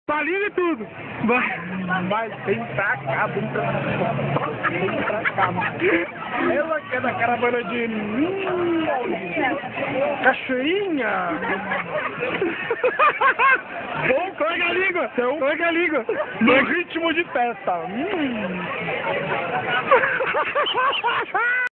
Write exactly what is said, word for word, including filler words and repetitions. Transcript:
Palinho e tudo. Vai. Mas vem pra cá, vem pra cá. Vem pra cá. Ela que é da caravana de... Hum, cachoeirinha. Bom, pega a língua. Então, Pega a língua. no ritmo de festa. Hum.